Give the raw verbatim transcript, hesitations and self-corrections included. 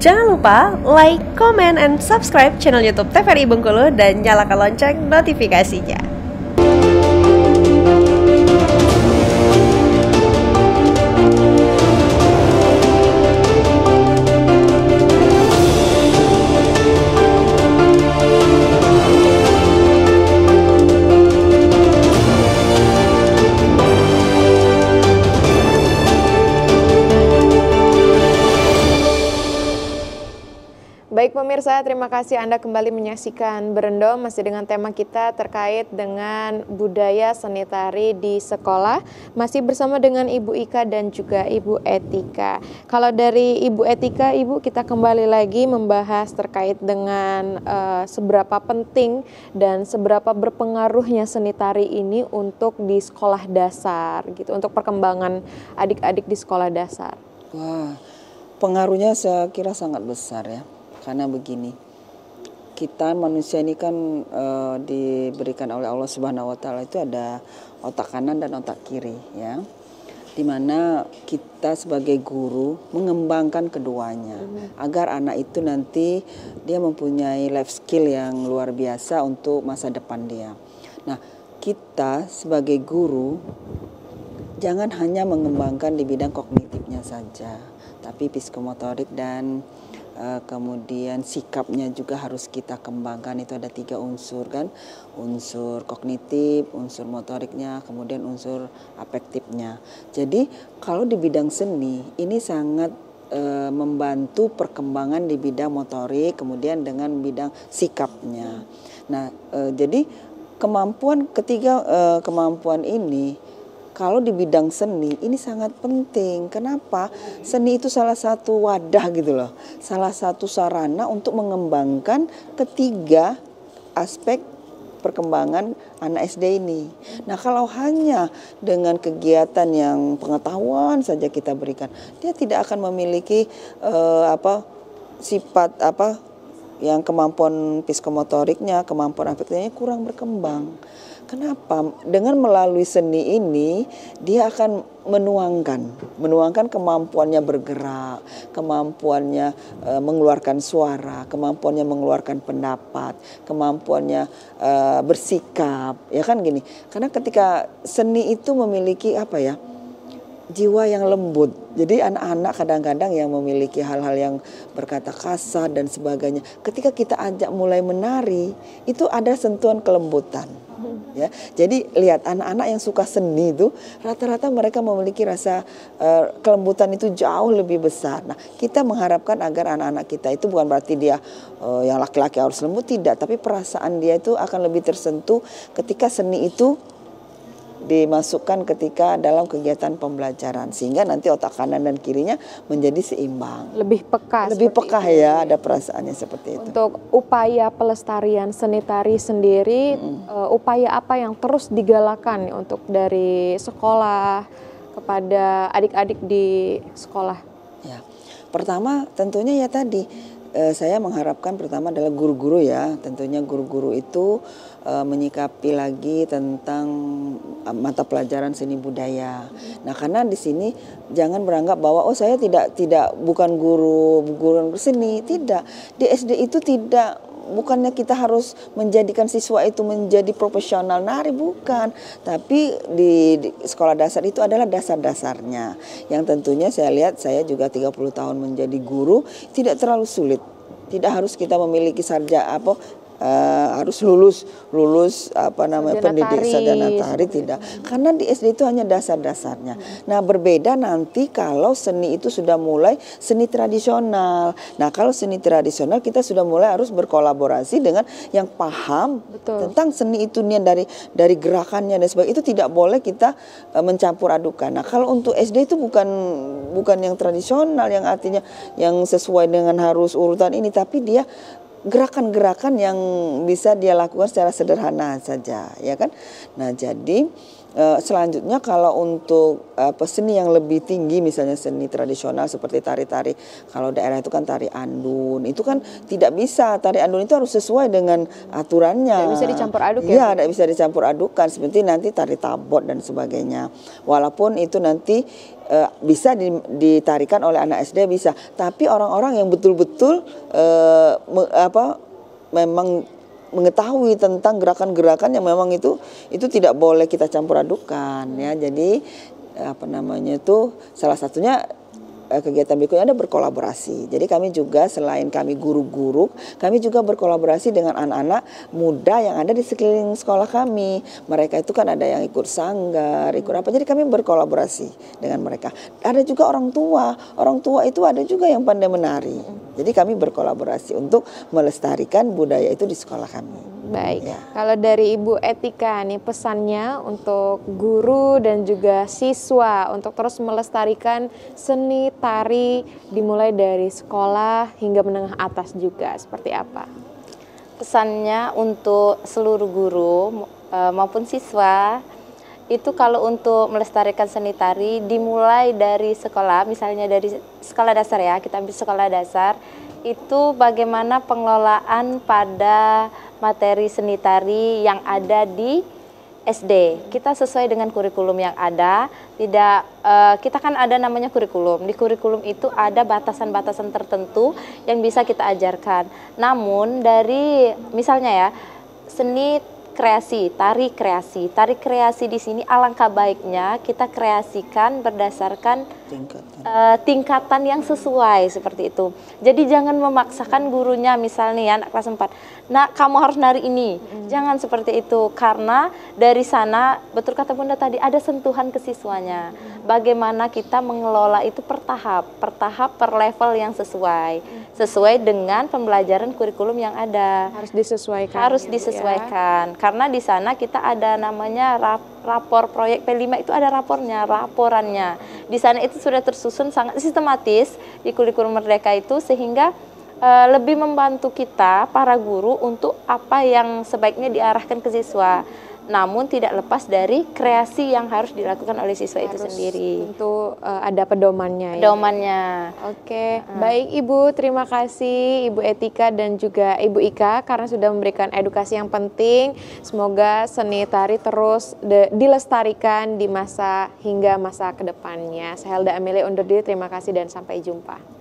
Jangan lupa like, comment, and subscribe channel YouTube T V R I Bengkulu dan nyalakan lonceng notifikasinya. Baik pemirsa, terima kasih Anda kembali menyaksikan Berendom masih dengan tema kita terkait dengan budaya seni tari di sekolah. Masih bersama dengan Ibu Ika dan juga Ibu Etika. Kalau dari Ibu Etika, Ibu kita kembali lagi membahas terkait dengan uh, seberapa penting dan seberapa berpengaruhnya seni tari ini untuk di sekolah dasar gitu, untuk perkembangan adik-adik di sekolah dasar. Wah, pengaruhnya saya kira sangat besar ya. Karena begini, kita manusia ini kan e, diberikan oleh Allah Subhanahu Wa Taala itu ada otak kanan dan otak kiri ya, dimana kita sebagai guru mengembangkan keduanya hmm. agar anak itu nanti dia mempunyai life skill yang luar biasa untuk masa depan dia. Nah, kita sebagai guru jangan hanya mengembangkan di bidang kognitifnya saja, tapi psikomotorik dan Uh, kemudian sikapnya juga harus kita kembangkan. Itu ada tiga unsur kan, unsur kognitif, unsur motoriknya, kemudian unsur afektifnya. Jadi kalau di bidang seni ini sangat uh, membantu perkembangan di bidang motorik, kemudian dengan bidang sikapnya. Nah uh, jadi kemampuan ketiga uh, kemampuan ini kalau di bidang seni ini sangat penting. Kenapa? Seni itu salah satu wadah gitu loh. Salah satu sarana untuk mengembangkan ketiga aspek perkembangan anak S D ini. Nah, kalau hanya dengan kegiatan yang pengetahuan saja kita berikan, dia tidak akan memiliki uh, apa sifat apa yang kemampuan psikomotoriknya, kemampuan afektifnya kurang berkembang. Kenapa? Dengan melalui seni ini dia akan menuangkan, menuangkan kemampuannya bergerak, kemampuannya e, mengeluarkan suara, kemampuannya mengeluarkan pendapat, kemampuannya e, bersikap, ya kan gini. Karena ketika seni itu memiliki apa ya? Jiwa yang lembut. Jadi anak-anak kadang-kadang yang memiliki hal-hal yang berkata kasar dan sebagainya, ketika kita ajak mulai menari, itu ada sentuhan kelembutan. Ya, jadi lihat anak-anak yang suka seni itu rata-rata mereka memiliki rasa uh, kelembutan itu jauh lebih besar. Nah, kita mengharapkan agar anak-anak kita itu bukan berarti dia uh, yang laki-laki harus lembut, tidak, tapi perasaan dia itu akan lebih tersentuh ketika seni itu dimasukkan ketika dalam kegiatan pembelajaran, sehingga nanti otak kanan dan kirinya menjadi seimbang. Lebih peka. Lebih peka itu. Ya, ada perasaannya seperti itu. Untuk upaya pelestarian seni tari sendiri, hmm. uh, upaya apa yang terus digalakan untuk dari sekolah kepada adik-adik di sekolah? Ya, pertama tentunya ya tadi uh, saya mengharapkan pertama adalah guru-guru ya, tentunya guru-guru itu Uh, menyikapi lagi tentang uh, mata pelajaran seni budaya. Nah, karena di sini jangan beranggap bahwa oh saya tidak tidak bukan guru guru seni, tidak. Di S D itu tidak, bukannya kita harus menjadikan siswa itu menjadi profesional nari, bukan. Tapi di, di sekolah dasar itu adalah dasar-dasarnya. Yang tentunya saya lihat, saya juga tiga puluh tahun menjadi guru, tidak terlalu sulit. Tidak harus kita memiliki sarjana apa Uh, harus lulus lulus apa namanya pendidik sarjana tari, tidak, karena di S D itu hanya dasar-dasarnya. Nah, berbeda nanti kalau seni itu sudah mulai seni tradisional. Nah, kalau seni tradisional kita sudah mulai harus berkolaborasi dengan yang paham Betul. tentang seni itu nih, dari dari gerakannya dan sebagainya. Itu tidak boleh kita uh, mencampur adukan. Nah, kalau untuk S D itu bukan bukan yang tradisional yang artinya yang sesuai dengan harus urutan ini, tapi dia gerakan-gerakan yang bisa dia lakukan secara sederhana saja, ya kan. Nah, jadi Uh, selanjutnya kalau untuk uh, seni yang lebih tinggi, misalnya seni tradisional seperti tari-tari, kalau daerah itu kan tari andun, itu kan tidak bisa, tari andun itu harus sesuai dengan aturannya. Tidak bisa dicampur aduk ya? Iya, tidak bisa dicampur adukan, seperti nanti tari tabot dan sebagainya. Walaupun itu nanti uh, bisa ditarikan oleh anak S D bisa, tapi orang-orang yang betul-betul uh, me, apa memang mengetahui tentang gerakan-gerakan yang memang itu itu tidak boleh kita campur adukan ya. Jadi apa namanya itu salah satunya kegiatan berikutnya ada berkolaborasi. Jadi kami juga selain kami guru-guru, kami juga berkolaborasi dengan anak-anak muda yang ada di sekeliling sekolah kami. Mereka itu kan ada yang ikut sanggar, ikut apa. Jadi kami berkolaborasi dengan mereka. Ada juga orang tua. Orang tua itu ada juga yang pandai menari. Jadi kami berkolaborasi untuk melestarikan budaya itu di sekolah kami. Baik, ya. Kalau dari Ibu Etika nih pesannya untuk guru dan juga siswa untuk terus melestarikan seni tari dimulai dari sekolah hingga menengah atas juga seperti apa? Pesannya untuk seluruh guru e, maupun siswa itu kalau untuk melestarikan seni tari dimulai dari sekolah, misalnya dari sekolah dasar ya, kita ambil sekolah dasar, itu bagaimana pengelolaan pada materi seni tari yang ada di S D. Kita sesuai dengan kurikulum yang ada, tidak uh, kita kan ada namanya kurikulum. Di kurikulum itu ada batasan-batasan tertentu yang bisa kita ajarkan. Namun dari misalnya ya, seni kreasi, tari kreasi. Tari kreasi di sini alangkah baiknya kita kreasikan berdasarkan tingkatan. Uh, tingkatan yang sesuai seperti itu. Jadi jangan memaksakan gurunya misalnya ya anak kelas empat. Nah, kamu harus nari ini. Hmm. Jangan seperti itu karena dari sana betul kata Bunda tadi ada sentuhan ke siswanya. Hmm. Bagaimana kita mengelola itu per tahap, per tahap per level yang sesuai. Hmm. Sesuai dengan pembelajaran kurikulum yang ada. Harus disesuaikan. Harus disesuaikan. Ya. Karena di sana kita ada namanya rap, rapor proyek P lima itu ada rapornya, laporannya. Di sana itu sudah tersusun sangat sistematis di kurikulum Merdeka itu sehingga e, lebih membantu kita para guru untuk apa yang sebaiknya diarahkan ke siswa. Namun tidak lepas dari kreasi yang harus dilakukan oleh siswa harus itu sendiri. Tentu uh, ada pedomannya. Pedomannya. Ya? Oke, uh. Baik Ibu, terima kasih Ibu Etika dan juga Ibu Ika karena sudah memberikan edukasi yang penting. Semoga seni tari terus dilestarikan di masa hingga masa kedepannya. Saya Helda Amelia undur diri, terima kasih dan sampai jumpa.